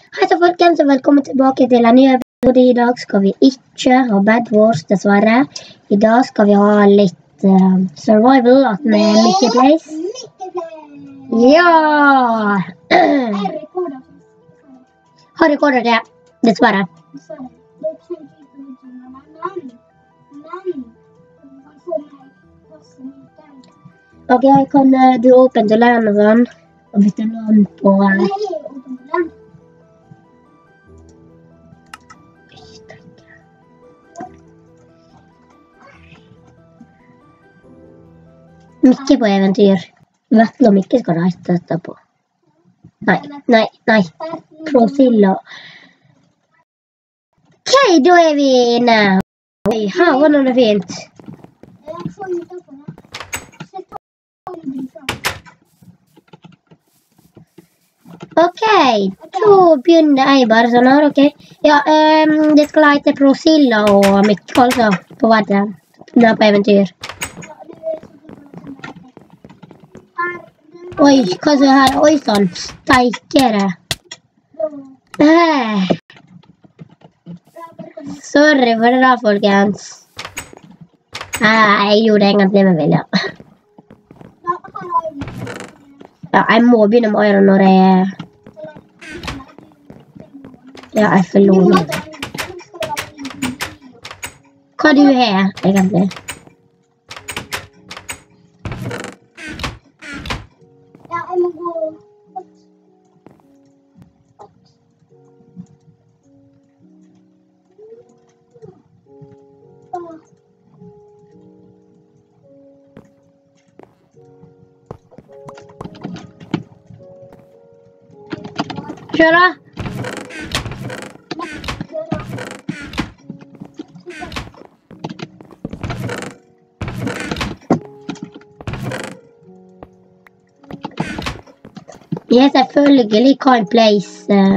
Hei så folkens, og velkommen tilbake til en ny episode. I dag skal vi ikke ha Bed Wars, dessverre. I dag skal vi ha litt survival med Mickey Place. Ja! Har rekorder det, dessverre. Ok, kan du åpne land og sånn? Og bytte land på... Mikke på eventyr. Vetle og Mikke skal reise dette på. Nei. Prosilla. Ok, da vi inne. Oi, her var noe fint. Ok, så begynner jeg bare sånn her, ok. Ja, det skal hete Prosilla og Mikke, altså, på verden. Nå på eventyr. Oi, hva er det her? Oi, sånn. Steikere. Sorry for det da, folkens. Jeg gjorde egentlig med vilje. Ja, jeg må begynne med Iron når jeg... Ja, jeg forlorer. Hva du har, egentlig? Kjør da! Jeg selvfølgelig Kind Place.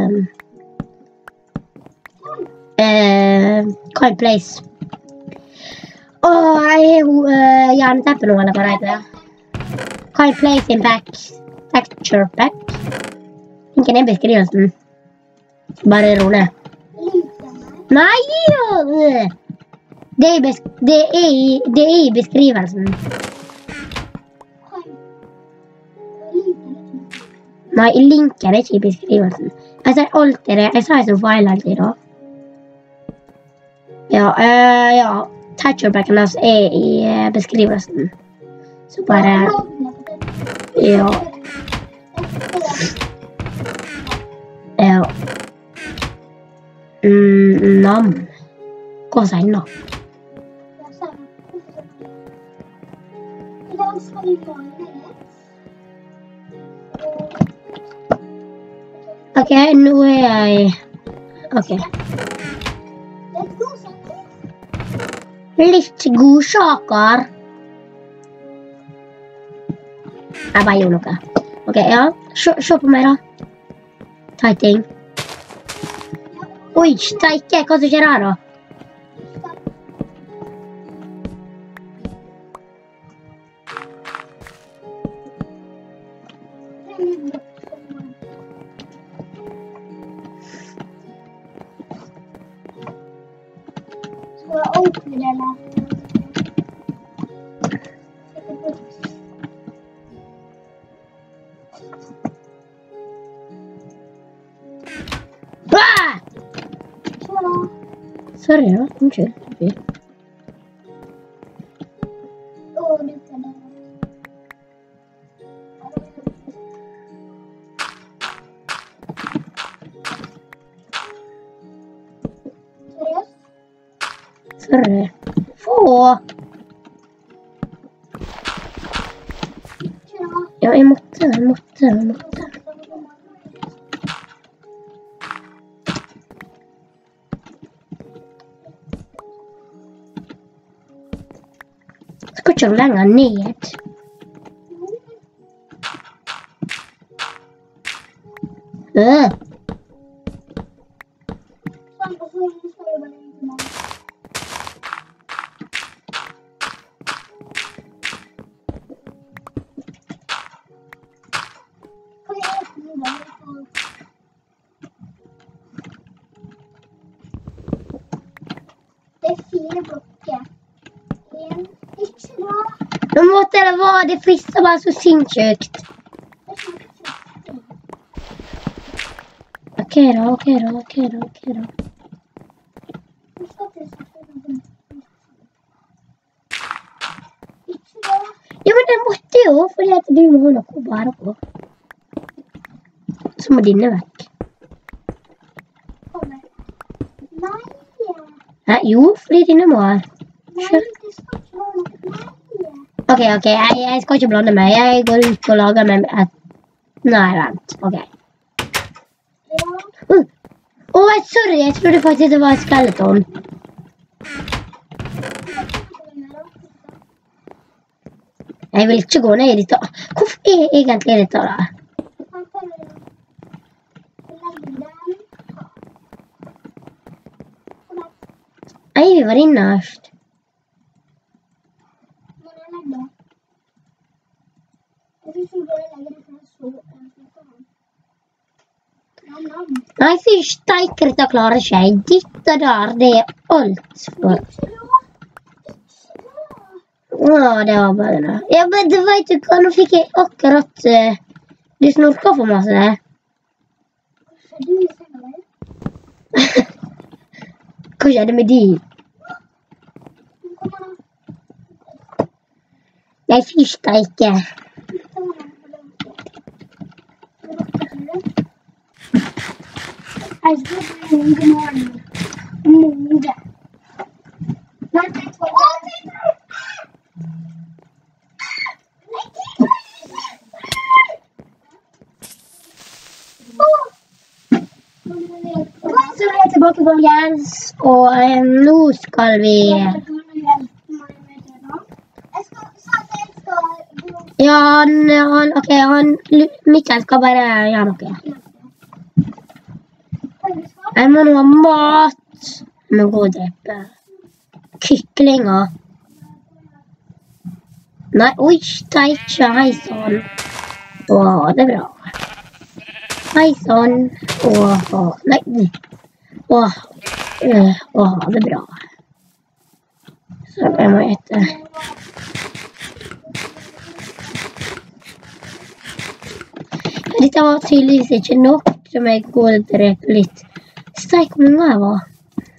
Kind Place. Åh, jeg har hjerneteppe nå, eller hva det heter. Kind Place Impact. Texture Pack. Ikke den beskrivelsen. Bare ro ned. Nei! Det er i beskrivelsen. Nei, linken er ikke i beskrivelsen. Jeg ser alltid det. Jeg sa jeg så feil alltid da. Ja. Texture-packen hans er i beskrivelsen. Så bare... Ja. Nam. Hva sier den da? Ok, nå er jeg... Ok. Litt godsaker. Jeg bare gjorde noe. Ok, ja. Se på meg da. Ta ting. Oi, steike, hva som skjer her da? Skal jeg åpne det eller? Sorry da, unnskyld. Sorry. Få! Ja, jeg måtte. Skal ikke lenger ned. 4 blokker. En, ikke da. Nå måtte det være, det frister bare så sinnssykt. Ok da. Ja, men den måtte jo, fordi at du må ha noe å bære på. Så må dine vekk. Nei. Hæ? Jo, fordi dine må her. Nei, det skal ikke være noe. Ok, jeg skal ikke blande meg. Jeg går ut og lager meg et... Nei, vent. Ok. Ja. Sorry, jeg trodde faktisk det var et skeleton. Jeg vil ikke gå ned i dette. Hvorfor er egentlig dette da? Nei, vi var innerst. Nei, fy steik, dette klarer ikke jeg. Dette der, det er alt for... det var bare det. Ja, men du vet du hva, nå fikk jeg akkurat... du snorket for masse. Hva skjedde med de? Jeg fy steike. Jeg skal bli god morgen. Mode. Så er jeg tilbake, folkens, og nå skal vi... Ja, Mikael skal bare gjøre noe. Jeg må nå ha mat. Jeg må gå og drepe kyklinger. Nei, oi, steikje, hei sann. Det er bra. Hei sann. Nei. Det er bra. Så jeg må ete. Dette var tydeligvis ikke nok, så må jeg gå og drepe litt. Steik hvor mange jeg var.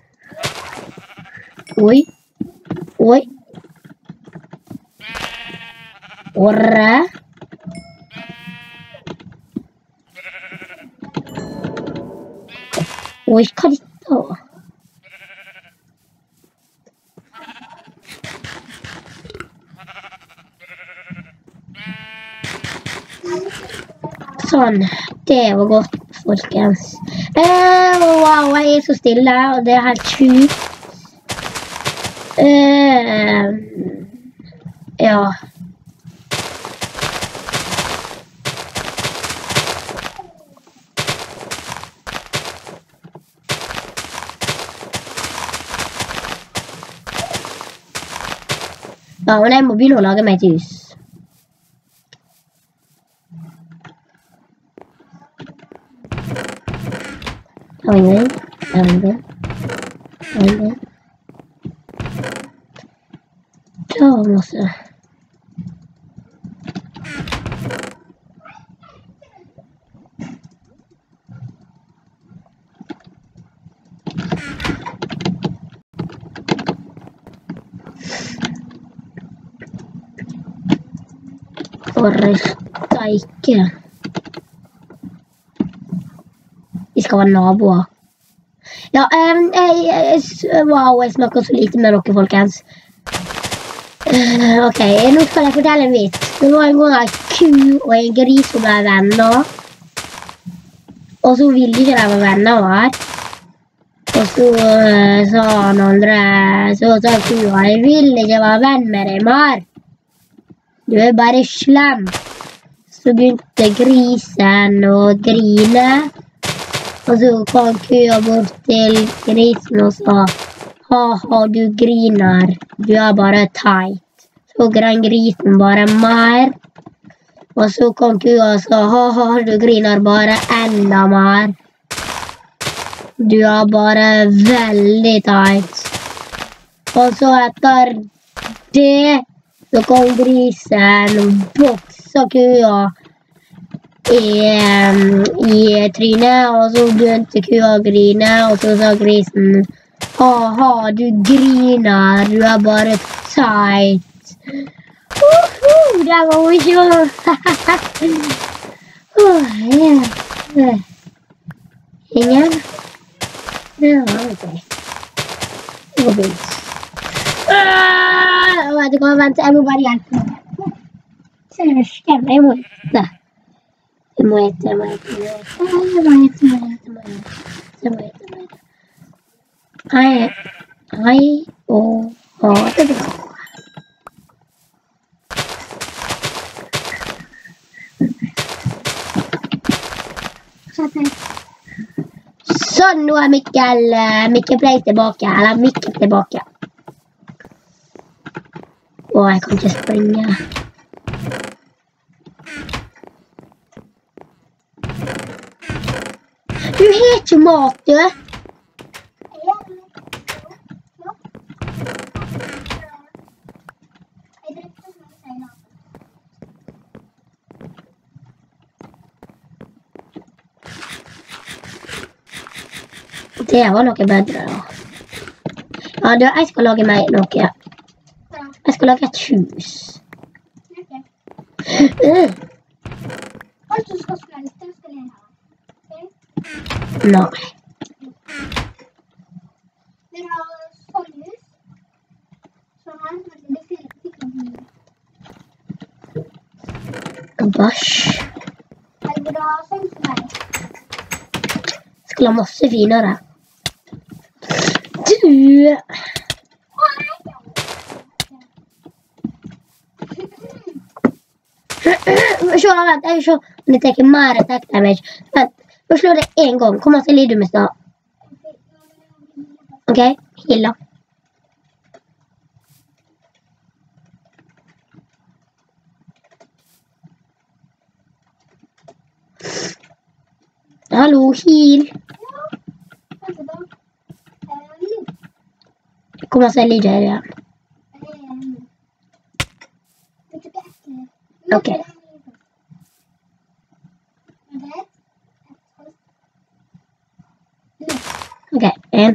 Oi. Orre. Oi, hva er dette? Sånn, det var godt, folkens. Wow, jeg er så stille, og det er helt sjukt. Ja. Ja, men jeg må begynne å lage meg et hus. Ta masse. Steike. Vi skal være naboer. Ja, wow, jeg snakker så lite med dere, folkens. Ok, nå skal jeg fortelle en vits. Det var en gang en ku og en gris som ble venner. Og så ville ikke de være venner her. Og så sa han andre, så sa kua, jeg vil ikke være venn med deg mer. Du er bare slem. Så begynte grisen å grine. Og så kom kua bort til grisen og sa, haha, du griner, du er bare teit. Så gren grisen bare mer. Og så kom kua og sa, haha, du griner bare enda mer. Du er bare veldig teit. Og så etter det så kom grisen, boksa kua i trynet, og så begynte kua å grine, og så sa grisen, haha, du griner, du er bare teit. Det var morsomt. Ingen? Ja, ok. Det går fint. Vet du hva, vent, jeg må bare hjelpe meg. Se, det skjemmer, jeg må hete. Jeg må hete. Hei, og ha det bra. Sånn, nå er Mikkel Play tilbake, eller Mikkel tilbake. Jeg kan ikke springe. Du har ikke mat, du. Det var noe bedre, da. Ja, jeg skal lage meg noe. Jeg skal lage et hus. Alt du skal smelte, skal jeg ha. Nei. Dere har sånn hus. Så her, men det ser ikke noe. Bæsj. Eller dere har sånn som meg. Jeg skal ha masse finere. Du... Se, vent, jeg vil se om det tar mer attack damage. Vent, nå slår det en gang. Hvor masse lider du med stad? Ok, heal da. Hallo, heal. Hvor masse lider er det igjen? Ok. Ok, en.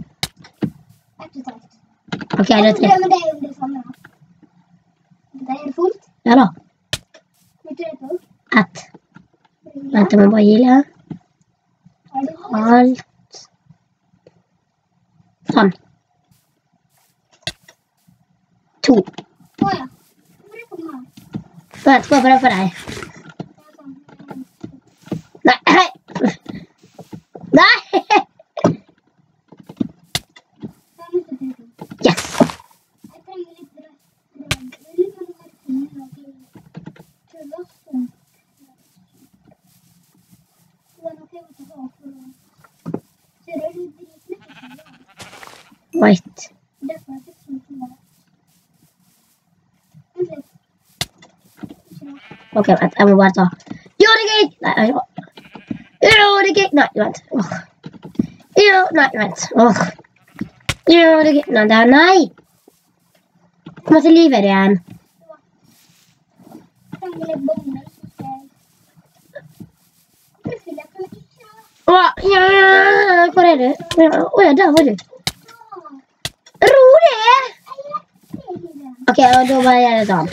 Ok, det er tre. Men det er jo det samme. Det er fullt. Ja da. Vet du det på? Ett. Vent, jeg må bare heale. Alt. Sånn. 2. Åja. Hvor er det på meg? Vent, skal jeg prøve for deg? Nei, hei! Nei! Yes! Jeg trenger litt brød. Jeg vil bare være finne til lasten. Det er noe jeg måtte ha for å... Ser du dritlett? Wait. Derfor er det sånn som det er. Vent litt. Ok, vent, jeg må bare ta. Jordegik! Nei, jeg må... Jordegik! Nei, vent. Nei, vent. Jordegik! Nei, det er nei! Hvor masse liv er det igjen? Jeg trenger litt bommer, så skal jeg... Plutselig, jeg kan ikke... Ja, hvor er du? Åja, der var du. Ro det! Ok, og da bare gjør jeg det sånn.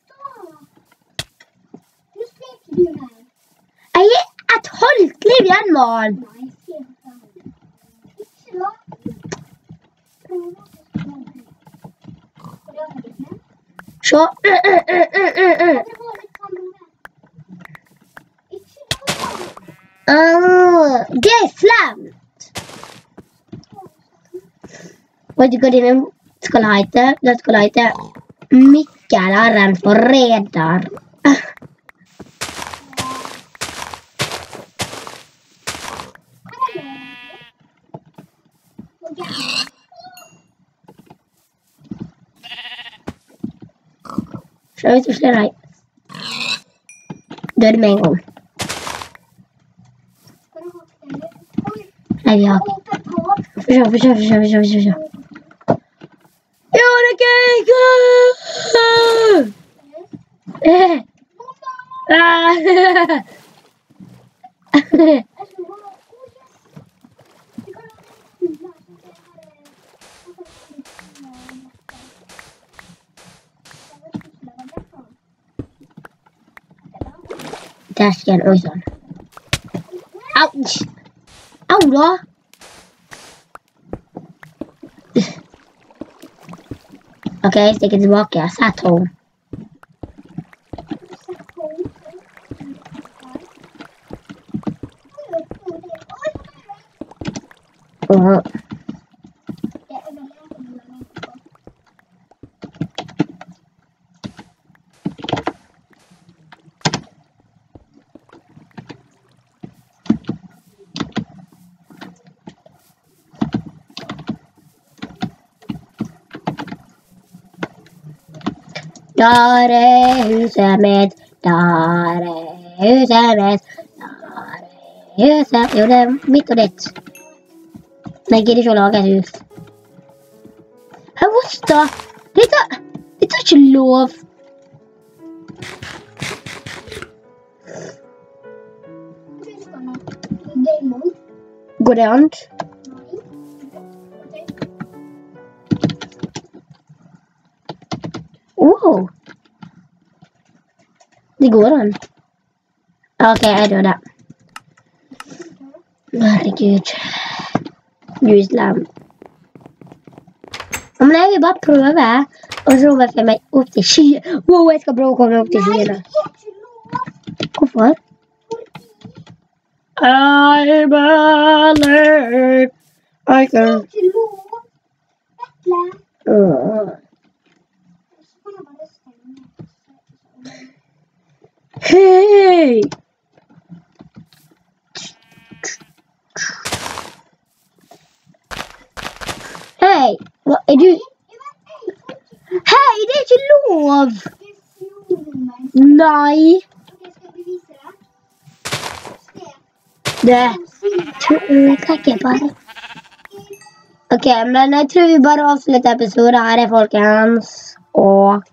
Jeg er et halvt liv igjen, mann! Så. Det er slemt! Vet du hva din skal hete? Det skal hete Mikkel er en forræder. Så hvis du slår deg, dør med en gang. Nei, vi har ikke. Få se. Darsken, oj sann. Ouch! Au då! Okej, sticker tillbaka. Sat home. Där är huset mitt, där är huset mitt, där är huset. Jo, det är mitt och ditt. Men gidder ikke å lage et hus. What the? Dette er ikke lov. Går det an? Wow. Det går an. Ok, jeg gjør det. Herregud. Islam. Men jeg vil bare prøve, og så må jeg meg opp til skyen. Wow, jeg skal prøve å komme opp til skyene. Hvorfor? I believe I can. Hey! Hei, hva er du? Hei, det er ikke lov! Nei. Det trekker jeg bare. Ok, men jeg tror vi bare avslutter episoden her, folkens. Og